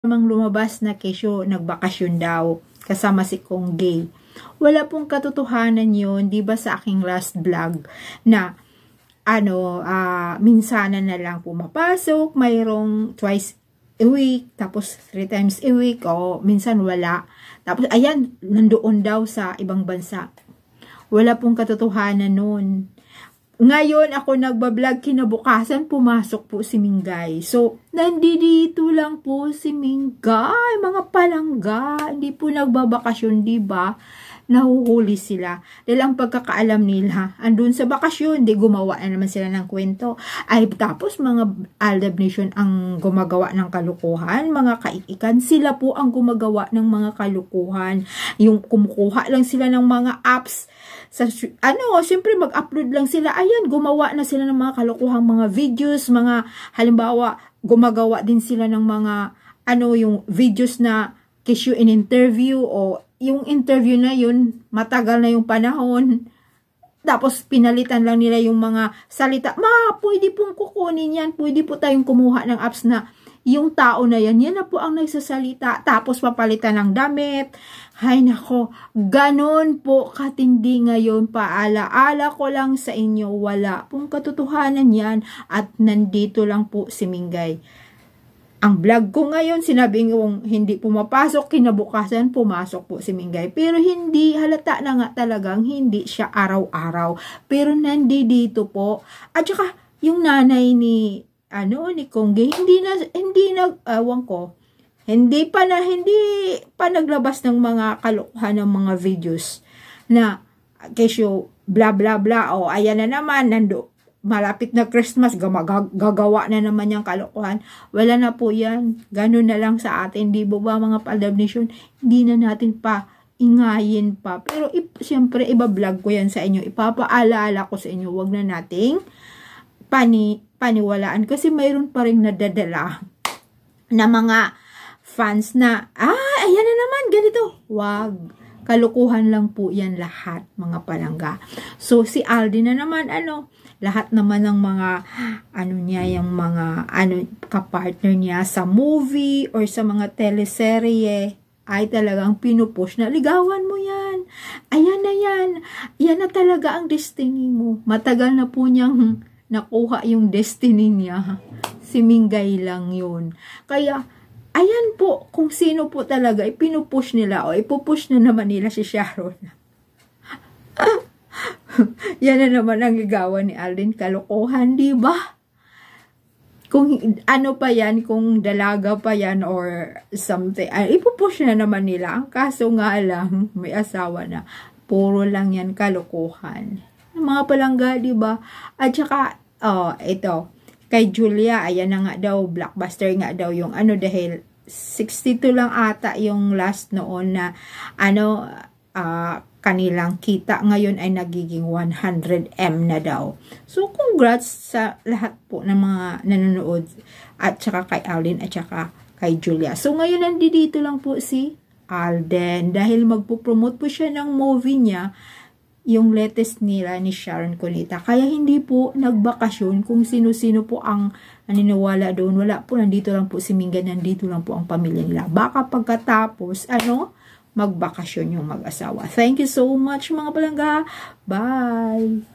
namang lumabas na kesyo nagbakasyon daw kasama si Kong Gay. Wala pong katotohanan yun, di ba sa aking last vlog na minsanan na lang pumapasok, mayroong twice a week, tapos 3 times a week, o minsan wala. Tapos ayan, nandoon daw sa ibang bansa. Wala pong katotohanan nun. Ngayon, ako nagbablog, kinabukasan, pumasok po si Mingay. So, nandito lang po si Mingay, mga palangga. Hindi po nagbabakasyon, diba? Nahuhuli sila. Dahil ang pagkakaalam nila, andun sa bakasyon, di gumawa na naman sila ng kwento. Ay, tapos mga Aldab Nation ang gumagawa ng kalukuhan, mga kaikikan, sila po ang gumagawa ng mga kalukuhan. Yung kumukuha lang sila ng mga apps, siyempre mag-upload lang sila. Ayan, gumawa na sila ng mga kalokohang mga videos, mga, halimbawa, gumagawa din sila ng mga, yung videos na kisyo in interview, o yung interview na yun, matagal na yung panahon. Tapos, pinalitan lang nila yung mga salita. Pwede pong kukunin yan. Pwede po tayong kumuha ng apps na yung tao na yan na po ang nagsasalita. Tapos, papalitan ng damit. Hay nako, ganon po katindi ngayon. Paalaala ko lang sa inyo, wala pong katotohanan yan. At nandito lang po si Mingay. Ang vlog ko ngayon, sinabi kong hindi pumapasok, kinabukasan pumasok po si Mingay. Pero hindi, halata na nga talagang hindi siya araw-araw. Pero nandito po. At saka, yung nanay ni Kong Gay, hindi pa naglabas ng mga kalokohan ng mga videos na kesyo bla bla bla, o ayan na naman, malapit na Christmas, gagawa na naman yung kalokohan. Wala na po yan. Ganun na lang sa atin. Di ba mga Aldab Nation? Hindi na natin pa ingayin pa. Pero siyempre, iba-vlog ko yan sa inyo. Ipapaalala ko sa inyo. Huwag na nating paniwalaan. Kasi mayroon pa rin nadadala na mga fans na, ayan na naman, ganito. Wag. Kalukuhan lang po yan lahat, mga palangga. So, si Aldi na naman, lahat naman ng mga, yung mga, kapartner niya sa movie or sa mga teleserye, ay talagang pinupush na, ligawan mo yan. Ayan na yan. Yan na talaga ang destiny mo. Matagal na po niyang nakuha yung destiny niya. Si Mingay lang yun. Kaya, ayan po, kung sino po talaga, ipinupush nila, o ipupush na naman nila si Sharon. Yan na naman ang ligawan ni Alden. Kalokohan, di ba? Kung pa yan, kung dalaga pa yan or something, ipupush na naman nila. Ang kaso nga lang, may asawa na. Puro lang yan kalokohan. Mga palangga, di ba? At saka, ito, kay Julia, ayan na nga daw, blockbuster nga daw yung dahil 62 lang ata yung last noon na kanilang kita ngayon ay nagiging 100M na daw. So, congrats sa lahat po ng mga nanonood at saka kay Alden at saka kay Julia. So, ngayon nandito lang po si Alden dahil magpo-promote po siya ng movie niya, yung latest nila ni Sharon Cunita. Kaya hindi po nagbakasyon kung sino-sino po ang naniniwala doon. Wala po, nandito lang po si Mingay, nandito lang po ang pamilya nila. Baka pagkatapos, magbakasyon yung mag-asawa. Thank you so much mga palangga. Bye!